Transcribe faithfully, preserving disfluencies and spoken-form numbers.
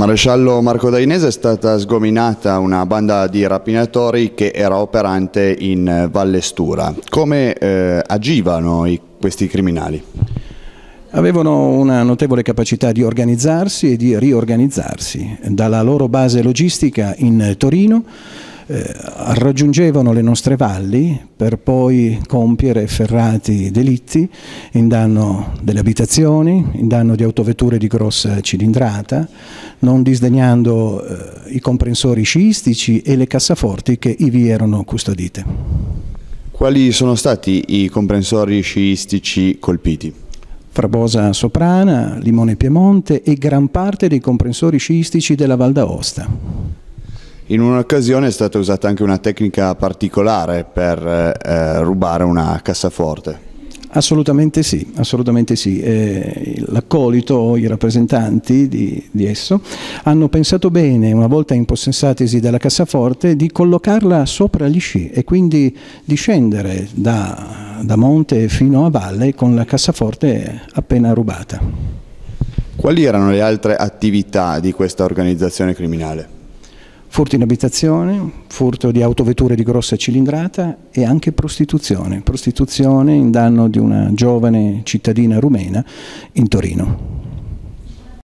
Maresciallo Marco Dainese, è stata sgominata una banda di rapinatori che era operante in Valle Stura. Come eh, agivano i, questi criminali? Avevano una notevole capacità di organizzarsi e di riorganizzarsi. Dalla loro base logistica in Torino eh, raggiungevano le nostre valli per poi compiere efferrati delitti in danno delle abitazioni, in danno di autovetture di grossa cilindrata, non disdegnando eh, i comprensori sciistici e le cassaforti che ivi erano custodite. Quali sono stati i comprensori sciistici colpiti? Frabosa Soprana, Limone Piemonte e gran parte dei comprensori sciistici della Val d'Aosta. In un'occasione è stata usata anche una tecnica particolare per eh, rubare una cassaforte. Assolutamente sì, assolutamente sì. Eh, l'accolito, i rappresentanti di, di esso, hanno pensato bene, una volta impossessatisi della cassaforte, di collocarla sopra gli sci e quindi di scendere da, da monte fino a valle con la cassaforte appena rubata. Quali erano le altre attività di questa organizzazione criminale? Furto in abitazione, furto di autovetture di grossa cilindrata e anche prostituzione, prostituzione in danno di una giovane cittadina rumena in Torino.